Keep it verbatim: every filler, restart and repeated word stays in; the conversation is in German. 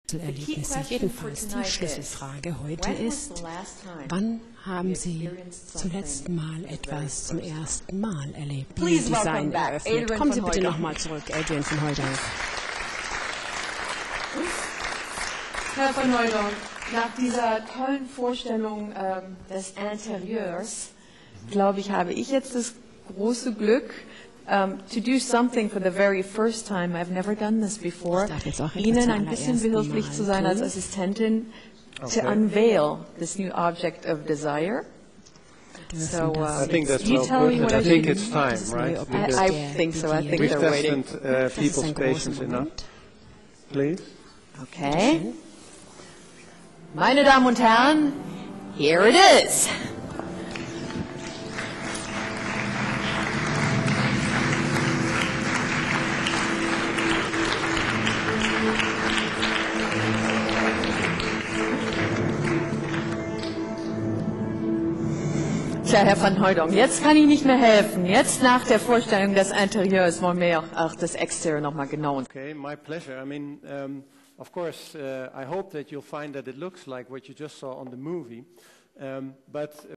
Erlebnisse. Jedenfalls die Schlüsselfrage heute ist, wann haben Sie zum letzten Mal etwas zum ersten Mal erlebt? Wie Design eröffnet. Kommen Sie bitte nochmal zurück, Adrian von Hooydonk. Herr von Hooydonk, nach dieser tollen Vorstellung ähm, des Interieurs, glaube ich, habe ich jetzt das große Glück, Um, to do something for the very first time. I've never done this before. Ihnen ein bisschen behilflich zu sein als Assistentin, okay. to unveil this new object of desire. So, uh, I think that's you well tell me put, what I I think should it's time, right? I, I think so. I think We've they're waiting. tested uh, people's patience enough. Please. Okay. Meine Damen und Herren, here it is. Tja, Herr van Hooydonk, jetzt kann ich nicht mehr helfen. Jetzt nach der Vorstellung des Interieurs wollen wir auch das Exterieur noch mal genau. Okay, my pleasure. I mean, um, of course, uh, I hope that you'll find that it looks like what you just saw on the movie, um, but